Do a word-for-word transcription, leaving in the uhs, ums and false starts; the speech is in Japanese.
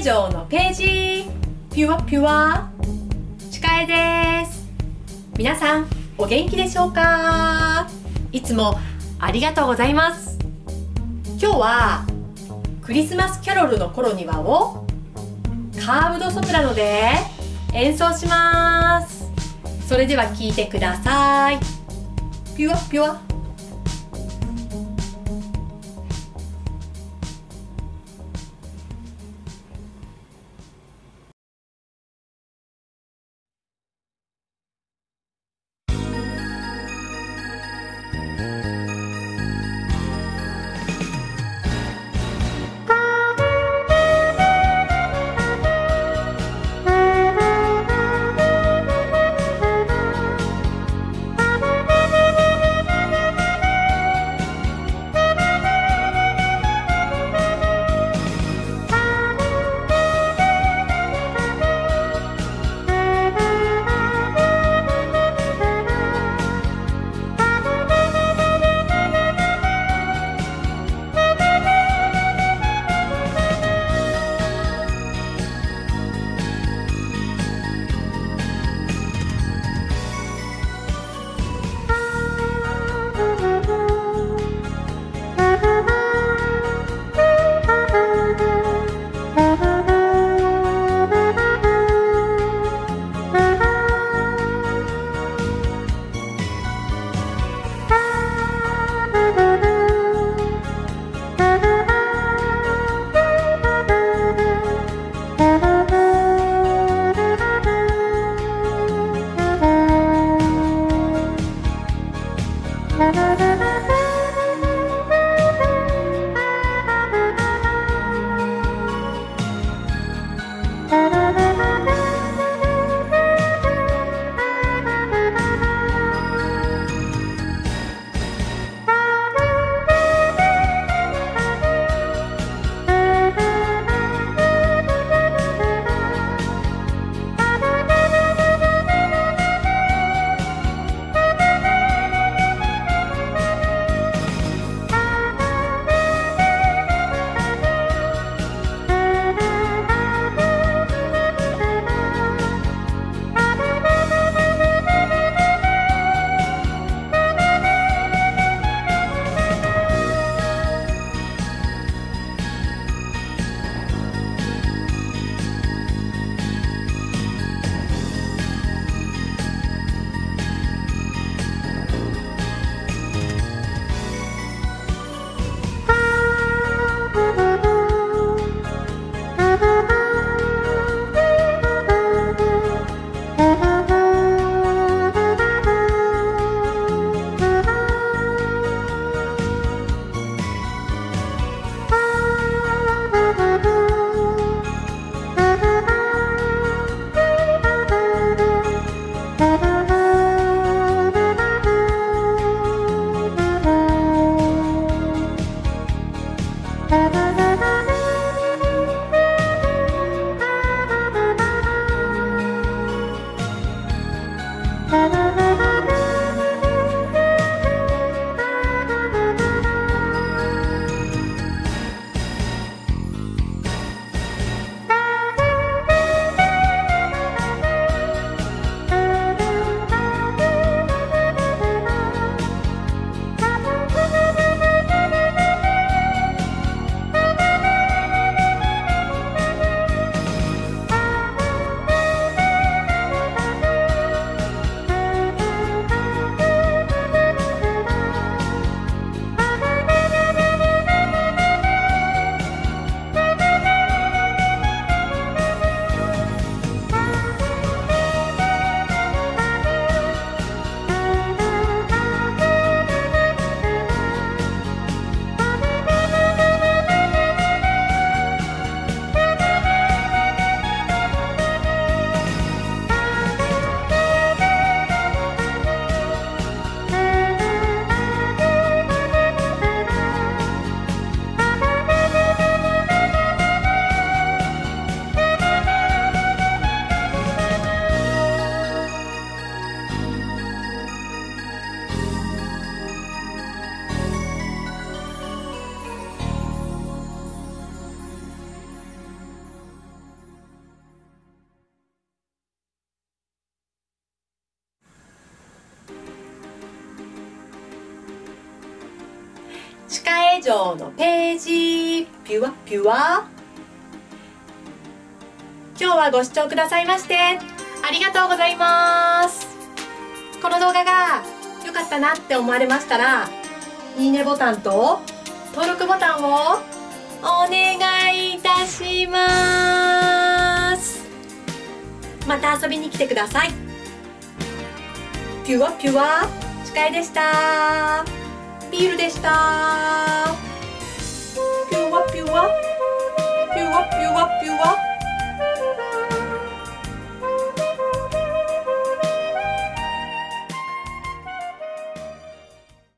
城のページピュアピュアちかえです。皆さんお元気でしょうか？いつもありがとうございます。今日はクリスマスキャロルの頃にはをカーブドソプラノで演奏します。それでは聴いてください。ピュアピュア。 歯科衛生のページピュアピュア。今日はご視聴くださいましてありがとうございます。この動画が良かったなって思われましたら、いいねボタンと登録ボタンをお願いいたします。また遊びに来てください。ピュアピュア、司会でした。ビールでした。